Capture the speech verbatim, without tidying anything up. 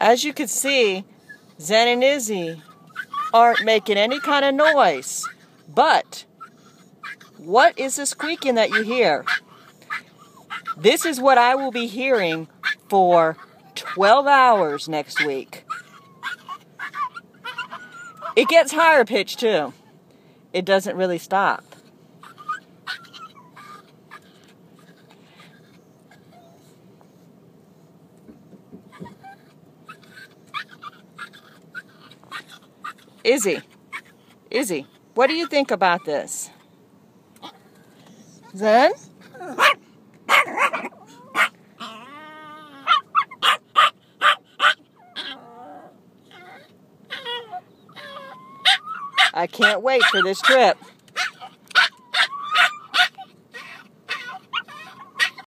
As you can see, Zen and Izzy aren't making any kind of noise. But what is the squeaking that you hear? This is what I will be hearing for twelve hours next week. It gets higher pitched too. It doesn't really stop. Izzy, Izzy, what do you think about this? Zen? I can't wait for this trip.